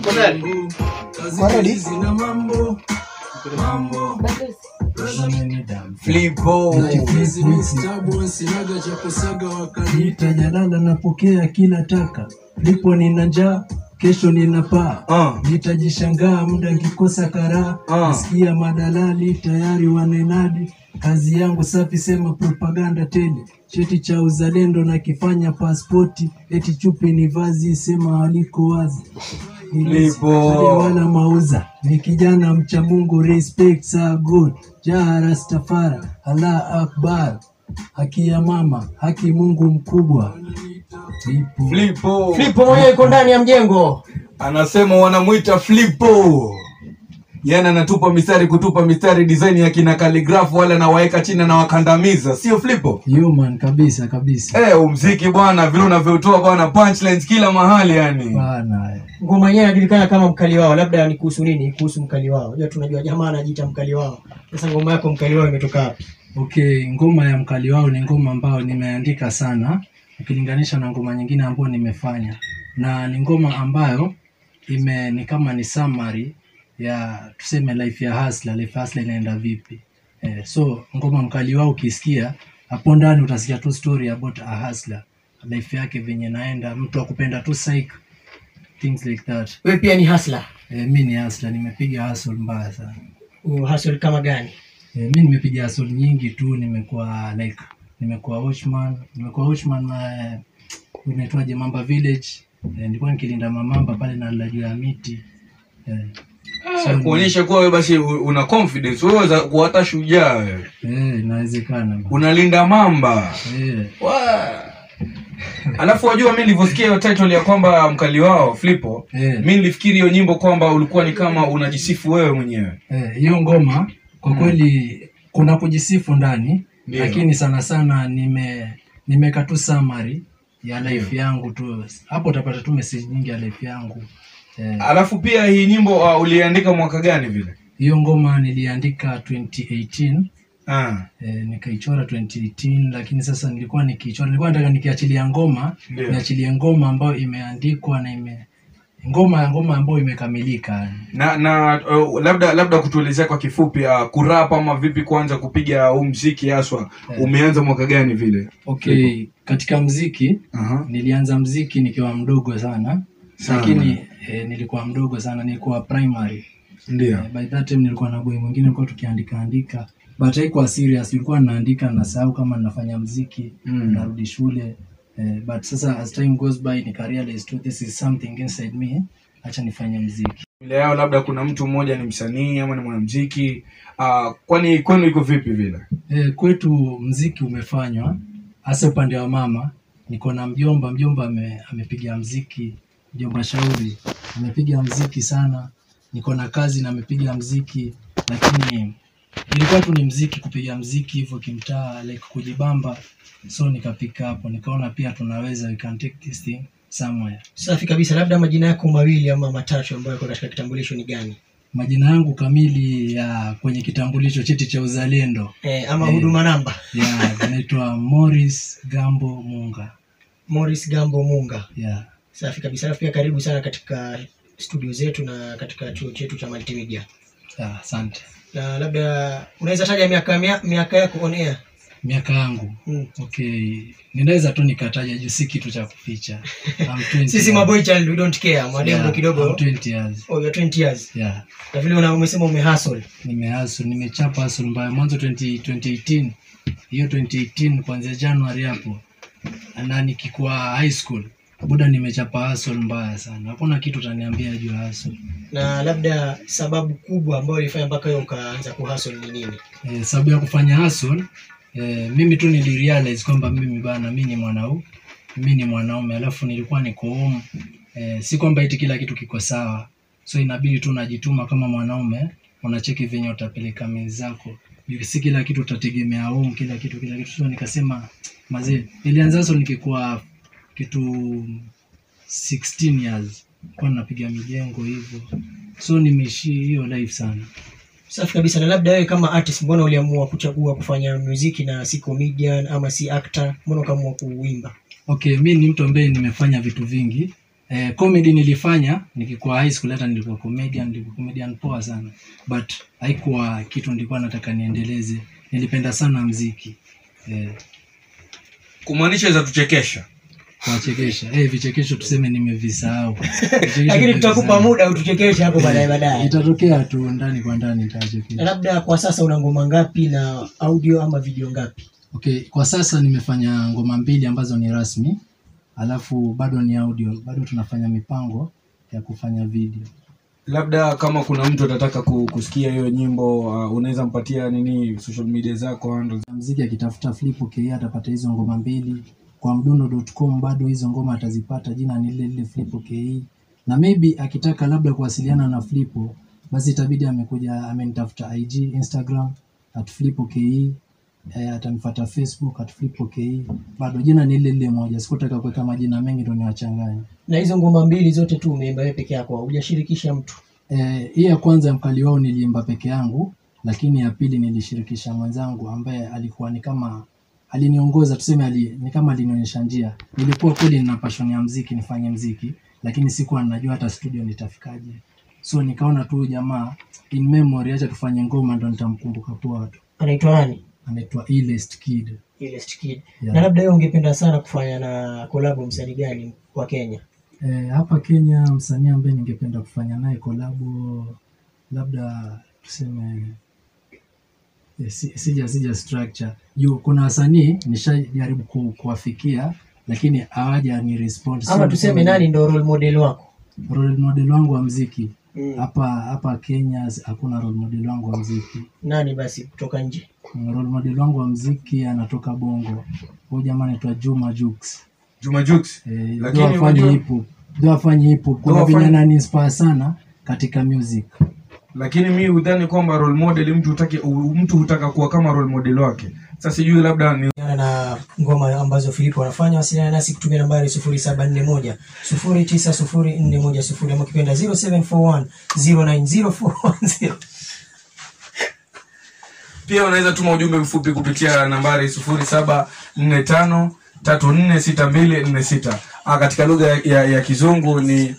Ready? Flipo sinaga cha kusaga wakaniita jalala napokea kila taka. Flipo nina njaa, kesho nina paa. Nitajishangaa muda nikikosa karaa. Nasikia madalali tayari wanenadi. Kazi yangu safi sema propaganda tele. Cheti cha uzalendo na kifanya pasipoti. Eti chupi ni vazi sema aliko wazi. Flipo wala mauza. Ni kijana mcha Mungu, respect sa good. Jah Rastafari, Allah Akbar. Haki ya mama, haki Mungu mkubwa. Flipo mwenyewe yuko ndani ya mjengo. Anasema wanamuita Flipo. Yana anatupa mistari kutupa mistari design ya kina calligraph wala na waeka chini na wakandamiza. Sio Flipo? Human kabisa. Muziki bwana vile unavyotoa bwana punchlines kila mahali yani. Bwana. Ngoma yenyewe inajulikana kama mkali wao. Labda ni kuhusu nini? Kuhusu mkali wao. Unajua tunajua jamaa anajiita mkali wao. Sasa ngoma yako mkali wao imetoka wapi? Okay, ngoma ya mkali wao ni ngoma ambayo nimeandika sana ukilinganisha na ngoma nyingine ambayo nimefanya. Na ni ngoma ambayo ni kama ni summary ya tuseme life ya hustler inaenda vipi. So ngoma mkali wao ukisikia hapo ndani utasikia tu story about a hustler. Life yake venye naenda, mtu akupenda tu psych, things like that. Wewe pia ni hustler? Mimi ni hustler, nimepiga hustle mbaya sana. Hustle kama gani? Mimi nimepiga hustle nyingi tu, nimekuwa watchman unaitwaje Mamba Village. Nilikuwa nikilinda mamamba pale na juu ya miti. So kuonyesha kuwa wewe basi una confidence, wewe za kuata shujaa wewe. Inawezekana. Unalinda mamba. Alafu wajua mimi nilivyosikia hiyo title ya kwamba mkali wao Flipo, mimi nilifikiri hiyo nyimbo kwamba ulikuwa ni kama unajisifu wewe mwenyewe. Hiyo ngoma kwa kweli kuna kujisifu ndani, lakini sana nimeka tu summary ya life yangu tu. Hapo utapata tu message nyingi ya life yangu. Alafu pia hii nyimbo uliandika mwaka gani vile? Hiyo ngoma niliandika 2018. Nikaichora 2018, lakini sasa nilikuwa nataka nikiachilia ngoma, niachilie ngoma ambayo imeandikwa na ngoma ambayo imekamilika. Na labda kutuelezea kwa kifupi kurap ama vipi kuanza kupiga huu muziki haswa umeanza mwaka gani vile? Okay, katika muziki nilianza muziki nikiwa mdogo sana. Lakini nilikuwa mdogo sana, nilikuwa primary. Ndio. By that time nilikuwa na boy mwingine nilikuwa tukiandika. But haikuwa serious, nilikuwa naandika na sahau kama ninafanya muziki, narudi shule. But sasa as time goes by nikarealize this is something inside me, acha nifanye muziki. Leo labda kuna mtu mmoja ni msanii ama ni mwanamuziki, kwani kwenu iko vipi vile? Kwetu muziki umefanywa hasa upande wa mama. Niko na mjomba amepiga muziki, mjomba Shauri amepiga muziki sana. Niko na kazi na amepiga muziki, lakini ilikuwa tu ni muziki, kupiga muziki hivyo kimtaa kujibamba. So nikapika hapo, nikaona pia tunaweza we can take this thing somewhere. Safi kabisa. Labda majina yako mawili ama matatu ambayo yako katika kitambulisho ni gani? Majina yangu kamili ya kwenye kitambulisho, cheti cha uzalendo ama huduma namba. Naitwa Morris Gambo Munga. Morris Gambo Munga. Safi kabisa. Pia karibu sana katika studio zetu na katika chuo chetu cha multimedia. Asante. Na labda unaweza taja miaka yako on air? Miaka yangu. Okay. Ninaweza tu nikataja juu si kitu cha kuficha. I'm 20. Sisi maboy child we don't care. Mademo kidogo. I'm 20 years. Oh, you're 20 years. Yeah. Na vile umesema umehustle. Nimechapa hustle mbaya mwanzo 2018. Hiyo 2018 kuanzia January hapo. Na nikikuwa high school. Buda nimechapa hustle mbaya sana. Hakuna kitu utaniambia juu ya hustle. Na labda sababu kubwa ambayo ilifanya mpaka wewe ukaanza kuhustle ni nini? Sababu ya kufanya hustle, mimi tu nilirealize kwamba mimi ni mwanaume, alafu nilikuwa niko home. Si kwamba eti kila kitu kiko sawa. So inabidi tu najituma kama mwanaume, unacheki venye utapeleka mimi zako. Si kila kitu utategemea home, kila kitu. So nikasema mazee, nilianza hustle nikikuwa kitu 16 years. Kwa napiga mijengo hivyo. So nimeishi hiyo life sana. Safi kabisa. Na labda wewe kama artist, mbona uliamua kuchagua kufanya muziki na si comedian ama si actor? Mbona ukaamua kuimba? Okay, mimi ni mtu ambaye nimefanya vitu vingi. Comedy nilifanya nikikuwa high school, hata nilikuwa comedian poa sana, but haikuwa kitu nilikuwa nataka niendeleze. Nilipenda sana muziki. Kumaanisha za tuchekesha. Kuchekesha. Vichekesho tuseme nimevisahau. Lakini tutakupa muda utuchekeshe hapo baadaye. Itatokea tu ndani kwa ndani nitachekesha. Labda kwa sasa una ngoma ngapi na audio ama video ngapi? Okay, kwa sasa nimefanya ngoma 2 ambazo ni rasmi. Alafu bado ni audio, bado tunafanya mipango ya kufanya video. Labda kama kuna mtu atataka kusikia hiyo nyimbo, unaweza mpatia nini social media zako handles? Muziki akitafuta Flippo KE atapata hizo ngoma 2. Kwa mdundo.com bado hizo ngoma atazipata, jina ni lile Flippo KE. Na maybe akitaka labda kuwasiliana na Flippo, basi itabidi amenitafuta IG, Instagram @Flippo KE. Atanifuata Facebook @Flippo KE. Bado jina ni lile moja. Sikutaka kuweka majina mengi ndio niwachanganye. Na hizo ngoma 2 zote tu umeimba wewe peke yako, hujashirikisha mtu? Hii ya kwanza Mkali Wao niliimba peke yangu, lakini ya pili nilishirikisha mwenzangu ambaye alikuwa ni kama aliniongoza, tuseme ni kama alinionyesha njia. Nilikuwa kweli nina passion ya muziki, nifanye muziki, lakini sikuwa ninajua hata studio nitafikaje. So nikaona tu jamaa in memory, acha tufanye ngoma ndo nitamkumbuka kwa watu. Anaitwa nani? Anaitwa Illest Kid. Illest Kid. Yeah. Na labda wewe ungependa sana kufanya na collab msanii gani kwa Kenya? Hapa Kenya msanii ambaye ningependa kufanya naye collab, labda tuseme sija structure. Kuna wasanii nishajaribu kuwafikia lakini hawaja ni response. Ama tuseme nani ndo role model wako? Role model wangu wa muziki. Hapa Kenya hakuna role model wangu wa muziki. Nani basi kutoka nje? Role model wangu wa muziki anatoka Bongo. Huyu jamaa anaitwa Juma Jux. Juma Jux. Lakini afanye hip hop. Kuna vile ananiinspire sana katika music. Lakini mimi udhani kwamba role model mtu hutaka kuwa kama role model wake. Sasa sijui labda ni na ngoma ambazo Flippo anafanya. Wasiliana nasi kutumia nambari 0741 090410 ama kipenda 0741 090410. Pia unaweza tuma ujumbe mfupi kupitia nambari 0745346246. Katika lugha ya Kizungu ni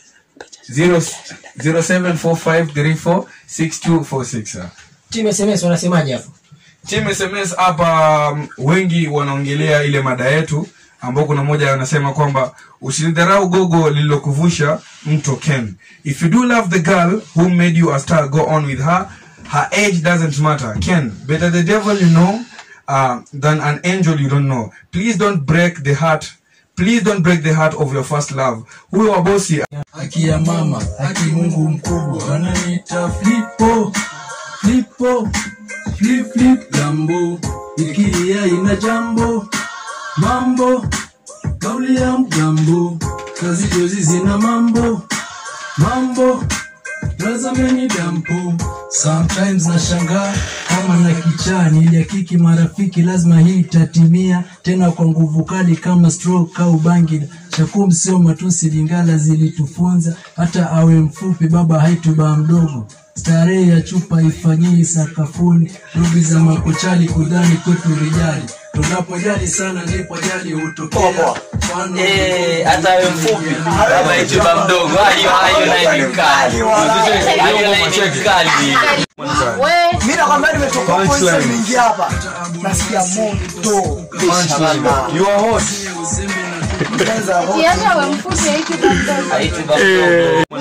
0745346246. Team SMS wanasemaje hapo? Team SMS hapa wengi wanaongelea ile mada yetu, ambao kuna mmoja anasema kwamba usidharau gogo lililokuvusha mto Ken. If you do love the girl who made you a star, go on with her. Her age doesn't matter. Ken, better the devil you know than an angel you don't know. Please don't break the heart. Please don't break the heart of your first love. Huyo wabosi. Haki ya mama, haki Mungu mkubwa. Ananiita Flippo. Flippo. Flip jambo. Ikilia ina jambo. Mambo. Kauli ya mgambo. Kazi jozi zina mambo. Mambo. Razameni dampo. Sometimes nashangaa kama na kichani ile kiki marafiki lazima hii tatimia tena kwa nguvu kali kama stroke au bangi. Shakum sio matusi Lingala zilitufunza hata awe mfupi baba haituba mdogo. Starehe ya chupa ifanyii sakafuni, rubi za makochali kudani kwetu rijali. Tunapojali sana ndipo jali hutokea. Hata awe mfupi baba haituba mdogo. Hayo na ni kali. Mimi nakwambia nimetoka kwanza nimeingia hapa. Nasikia moto. You are hot. Kiacha haituba mdogo.